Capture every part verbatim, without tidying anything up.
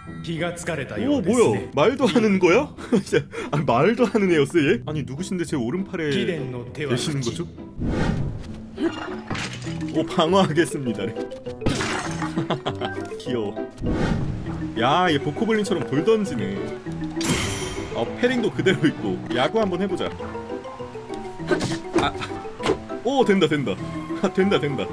오 뭐야? 말도 하는 거야? 아, 말도 하는 애였어 얘? 아니 누구신데 제 오른팔에 계시는 거죠? 오 방어하겠습니다. 귀여워. 야, 얘 보코블린처럼 돌 던지네. 어, 패링도 그대로 있고. 야구 한번 해보자. 아, 오 된다 된다. 아, 된다 된다.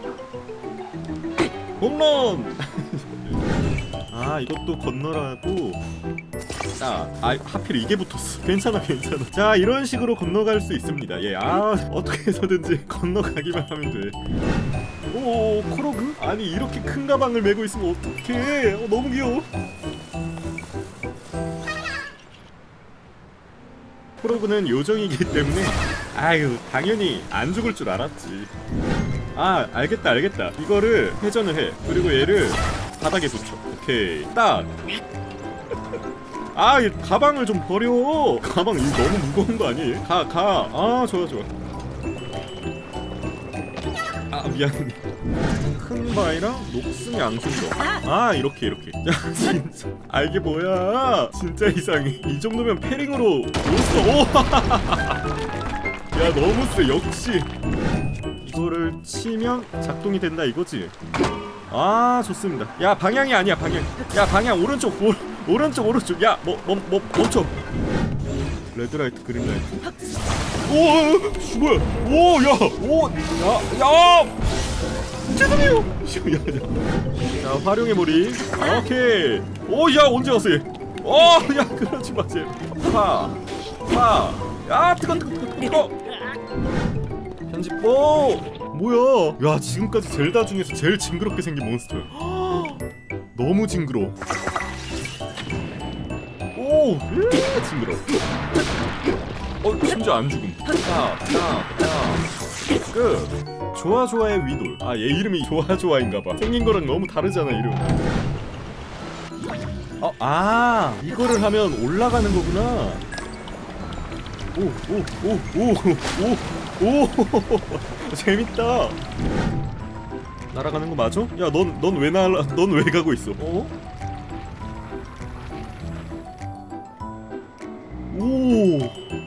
홈런. 아 이것도 건너라고. 아, 아 하필 이게 붙었어. 괜찮아 괜찮아. 자 이런 식으로 건너갈 수 있습니다. 예, 아 어떻게 해서든지 건너가기만 하면 돼. 오 코로그? 아니 이렇게 큰 가방을 메고 있으면 어떡해. 어, 너무 귀여워. 코로그는 요정이기 때문에 아유 당연히 안 죽을 줄 알았지. 아 알겠다 알겠다. 이거를 회전을 해. 그리고 얘를 바닥에 붙여. 오케이 딱. 아, 이 가방을 좀 버려. 가방 이거 너무 무거운 거 아니에요? 가, 가. 아, 좋아, 좋아. 아, 미안해. 큰 바위랑 녹슨 양순정. 아, 이렇게, 이렇게. 야, 진짜. 아, 이게 뭐야? 진짜 이상해. 이 정도면 패링으로 몬스터. 오! 야, 너무 세. 역시. 이거를 치면 작동이 된다 이거지? 아, 좋습니다. 야, 방향이 아니야, 방향. 야, 방향 오른쪽, 오, 오른쪽, 오른쪽. 야, 뭐, 뭐, 뭐, 멈춰. 레드라이트, 그린라이트. 오, 뭐야? 오, 야, 오, 야, 야. 죄송해요. 야, 야. 자, 활용의 머리. 오케이. 오, 야, 언제 왔어 얘? 오, 야, 그러지 마, 쟤. 파, 파. 야, 뜨거, 뜨거, 뜨거, 뜨거. 편집. 오. 뭐야? 야 지금까지 젤다 중에서 제일 징그럽게 생긴 몬스터야. 너무 징그러워. 오, 징그러워. 어, 심지어 안 죽음. 자, 자, 자. 끝. 좋아 좋아의 위돌. 아, 얘 이름이 좋아 좋아인가봐. 생긴 거랑 너무 다르잖아 이름. 어, 아, 이거를 하면 올라가는 거구나. 오, 오, 오, 오, 오, 오, 재밌다. 날아가는 거 맞아? 야, 넌, 넌 왜 날아, 넌 왜 가고 있어? 어? 오,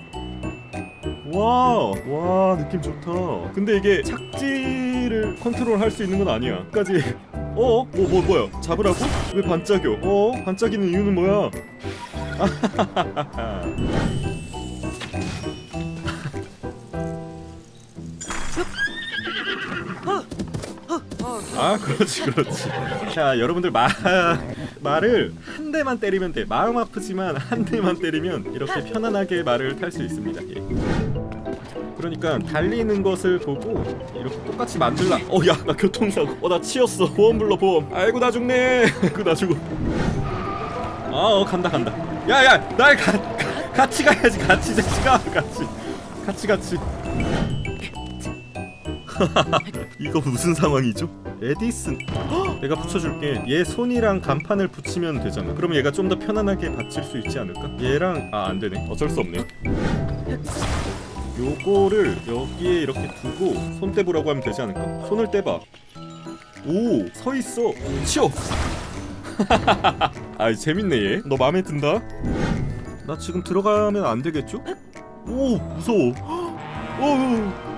와, 와, 느낌 좋다. 근데 이게 착지를 컨트롤 할 수 있는 건 아니야. 끝까지. 어? 뭐, 뭐, 뭐야? 잡으라고? 왜 반짝여? 어? 반짝이는 이유는 뭐야? 아, 그렇지, 그렇지. 자, 여러분들 말, 말을 한 대만 때리면 돼. 마음 아프지만 한 대만 때리면 이렇게 편안하게 말을 탈 수 있습니다. 예. 그러니까 달리는 것을 보고 이렇게 똑같이 만들라. 어, 야, 나 교통사고. 어, 나 치였어. 보험 불러, 보험. 아이고, 나 죽네. 아이고, 나 죽어. 아, 어, 간다, 간다. 야, 야, 날 가, 가, 같이 가야지. 같이, 같이 가. 같이. 같이, 같이. 이거 무슨 상황이죠? 에디슨. 헉! 내가 붙여줄게. 얘 손이랑 간판을 붙이면 되잖아. 그럼 얘가 좀 더 편안하게 받칠 수 있지 않을까? 얘랑 아 안되네. 어쩔 수 없네. 요거를 여기에 이렇게 두고 손 떼보라고 하면 되지 않을까? 손을 떼봐. 오! 서있어. 치워. 아 재밌네 얘. 너 맘에 든다? 나 지금 들어가면 안되겠죠? 오! 무서워. 오!